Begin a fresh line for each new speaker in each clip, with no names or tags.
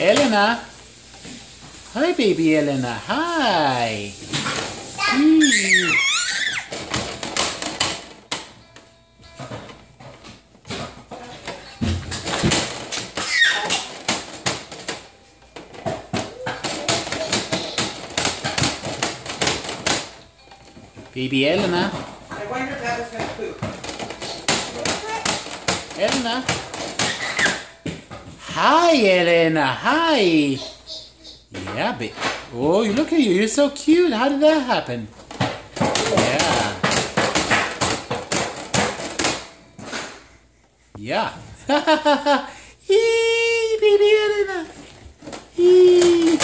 Elena. Hi, baby Elena. Hi. Eee. Baby Elena.
I wonder if that was going to poop.
Elena. Hi, Elena. Hi. Yeah, baby. Oh, look at you. You're so cute. How did that happen? Yeah. Yeah. Eee, baby Elena. Eee.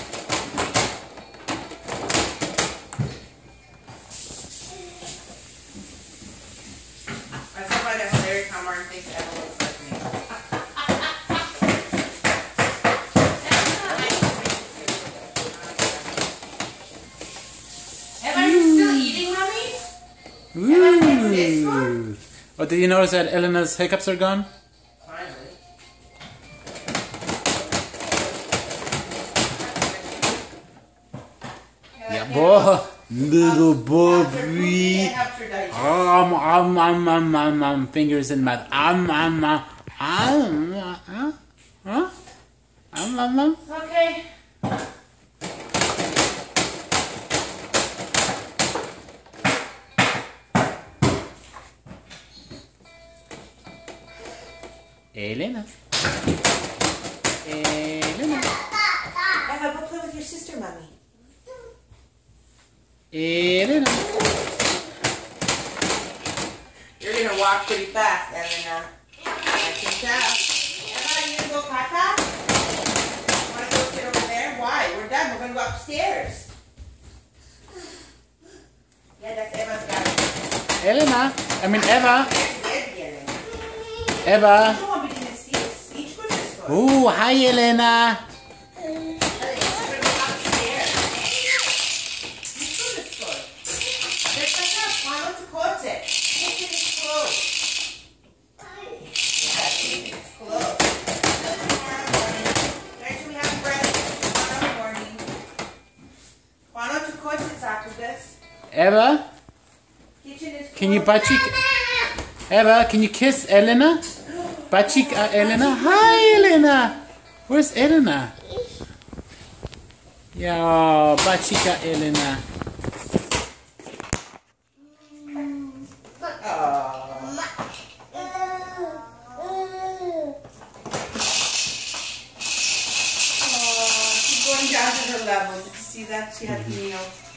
I still find it hilarious how Martin thinks Emma looks like me. Emma, are you still eating, Mommy? Emma, take this one?
Ooh. Oh, did you notice that Elena's hiccups are gone?
Finally.
Yeah, boy. Little Bobby. Fingers in mouth.
Okay.
Elena. Elena.
Emma, go play with your sister, Mommy.
Elena.
You're gonna walk pretty fast, Elena. I can tell. Emma, are you gonna go caca? Wanna go sit over there? Why? We're done. We're gonna go upstairs. Yeah, that's Emma's got it.
Elena. I mean Eva.
You
Eva.
don't want to be in the seats. Each good is good.
Oh, hi Elena. Eva, can you butt cheek? Eva, can you kiss Elena? Butt cheek Elena? Hi Elena. Where's Elena? Yeah, butt cheek Elena.
She's going down to her level. Did you see that? She had to kneel.